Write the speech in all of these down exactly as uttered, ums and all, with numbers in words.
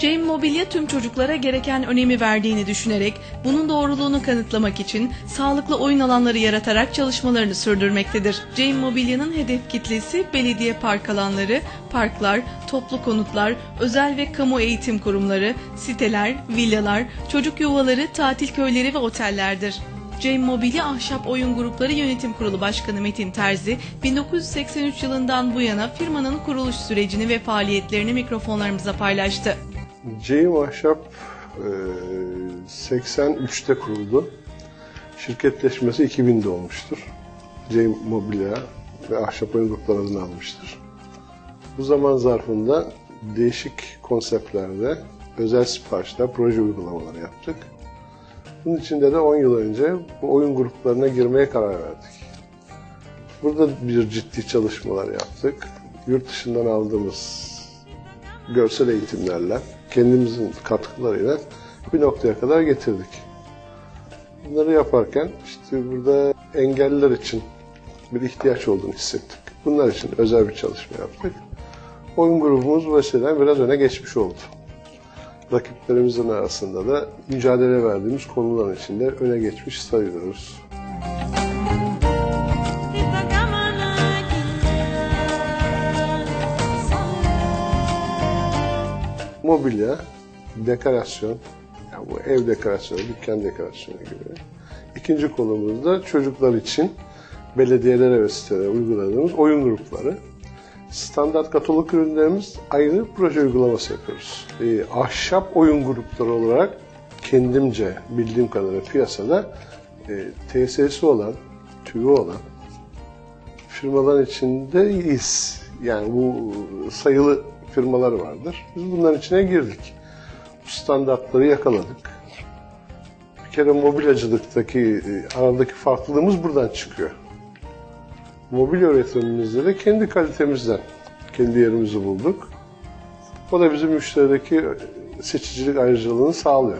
Cem Mobilya tüm çocuklara gereken önemi verdiğini düşünerek bunun doğruluğunu kanıtlamak için sağlıklı oyun alanları yaratarak çalışmalarını sürdürmektedir. Cem Mobilya'nın hedef kitlesi belediye park alanları, parklar, toplu konutlar, özel ve kamu eğitim kurumları, siteler, villalar, çocuk yuvaları, tatil köyleri ve otellerdir. Cem Mobilya Ahşap Oyun Grupları Yönetim Kurulu Başkanı Metin Terzi, bin dokuz yüz seksen üç yılından bu yana firmanın kuruluş sürecini ve faaliyetlerini mikrofonlarımıza paylaştı. Cem Ahşap seksen üçte kuruldu. Şirketleşmesi iki binde olmuştur. Cem Mobilya ve Ahşap Oyun Grupları adını almıştır. Bu zaman zarfında değişik konseptlerde özel siparişler, proje uygulamaları yaptık. Bunun içinde de on yıl önce bu oyun gruplarına girmeye karar verdik. Burada bir ciddi çalışmalar yaptık. Yurt dışından aldığımız görsel eğitimlerle, kendimizin katkılarıyla bir noktaya kadar getirdik. Bunları yaparken işte burada engelliler için bir ihtiyaç olduğunu hissettik. Bunlar için özel bir çalışma yaptık. Oyun grubumuz bu vesileyle biraz öne geçmiş oldu. Rakiplerimizin arasında da mücadele verdiğimiz konuların içinde öne geçmiş sayılıyoruz. Mobilya, dekorasyon, yani bu ev dekorasyonu, dükkan dekorasyonu gibi. İkinci konumuz da çocuklar için belediyelere ve sitelere uyguladığımız oyun grupları. Standart katalog ürünlerimiz ayrı proje uygulaması yapıyoruz. E, ahşap oyun grupları olarak kendimce bildiğim kadarıyla piyasada e, tesisi olan, tüyü olan firmaların içindeyiz. Yani bu sayılı firmalar vardır. Biz bunların içine girdik. Bu standartları yakaladık. Bir kere mobilyacılıktaki e, aradaki farklılığımız buradan çıkıyor. Mobilya üretimimizde de kendi kalitemizden kendi yerimizi bulduk. O da bizim müşterideki seçicilik ayrıcalığını sağlıyor.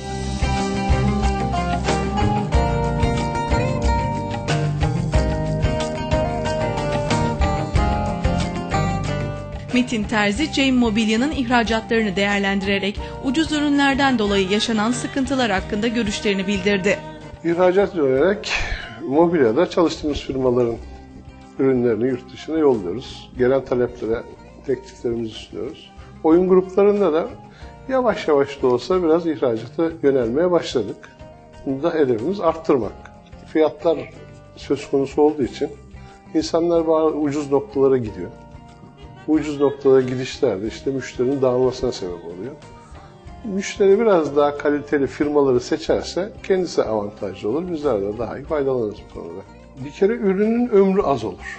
Metin Terzi, Cem Mobilya'nın ihracatlarını değerlendirerek ucuz ürünlerden dolayı yaşanan sıkıntılar hakkında görüşlerini bildirdi. İhracat yönelik mobilyada çalıştığımız firmaların ürünlerini yurt dışına yolluyoruz. Gelen taleplere tekliflerimizi sunuyoruz. Oyun gruplarında da yavaş yavaş da olsa biraz ihracata yönelmeye başladık. Bunu da hedefimiz arttırmak. Fiyatlar söz konusu olduğu için insanlar bazı ucuz noktalara gidiyor. Bu ucuz noktalara gidişlerde işte müşterinin dağılmasına sebep oluyor. Müşteri biraz daha kaliteli firmaları seçerse kendisi avantajlı olur. Bizler de daha iyi faydalanırız bu konuda. Bir kere ürünün ömrü az olur.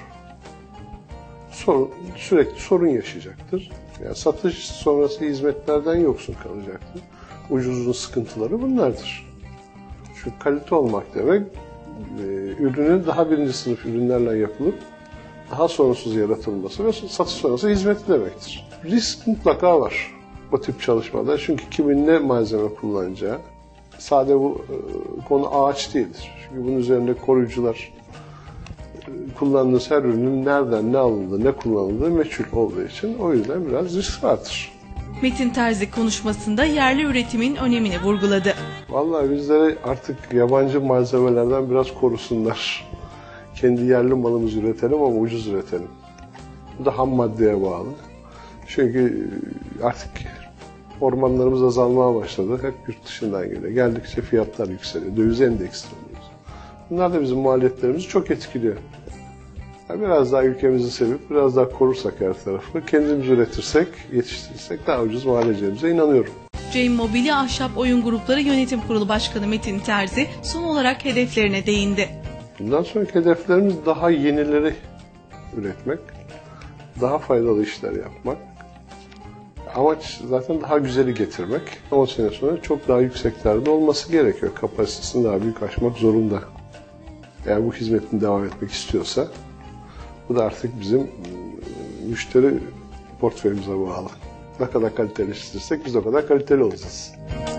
Sorun, sürekli sorun yaşayacaktır. Yani satış sonrası hizmetlerden yoksun kalacaktır. Ucuzluğun sıkıntıları bunlardır. Çünkü kalite olmak demek, e, ürünün daha birinci sınıf ürünlerle yapılıp daha sorunsuz yaratılması ve satış sonrası hizmeti demektir. Risk mutlaka var o tip çalışmada. Çünkü kimin ne malzeme kullanacağı, sade bu e, konu ağaç değildir. Çünkü bunun üzerinde koruyucular, kullandığınız her ürünün nereden ne alındığı, ne kullanıldığı meçhul olduğu için o yüzden biraz risk vardır. Metin Terzi konuşmasında yerli üretimin önemini vurguladı. Vallahi bizleri artık yabancı malzemelerden biraz korusunlar. Kendi yerli malımızı üretelim ama ucuz üretelim. Bu da ham maddeye bağlı. Çünkü artık ormanlarımız azalmaya başladı. Hep yurt dışından geliyor. Geldikçe fiyatlar yükseliyor. Döviz endeksli oluyoruz. Bunlar da bizim maliyetlerimizi çok etkiliyor. Yani biraz daha ülkemizi sevip, biraz daha korursak her tarafı, kendimiz üretirsek, yetiştirirsek daha ucuz mal edeceğimize inanıyorum. Cem Mobilya Ahşap Oyun Grupları Yönetim Kurulu Başkanı Metin Terzi son olarak hedeflerine değindi. Bundan sonraki hedeflerimiz daha yenileri üretmek, daha faydalı işler yapmak. Amaç zaten daha güzeli getirmek. on sene sonra çok daha yükseklerde olması gerekiyor. Kapasitesini daha büyük açmak zorunda. Eğer bu hizmetin devam etmek istiyorsa, bu da artık bizim müşteri portföyümüze bağlı. Ne kadar kaliteli işletirsek biz o kadar kaliteli olacağız.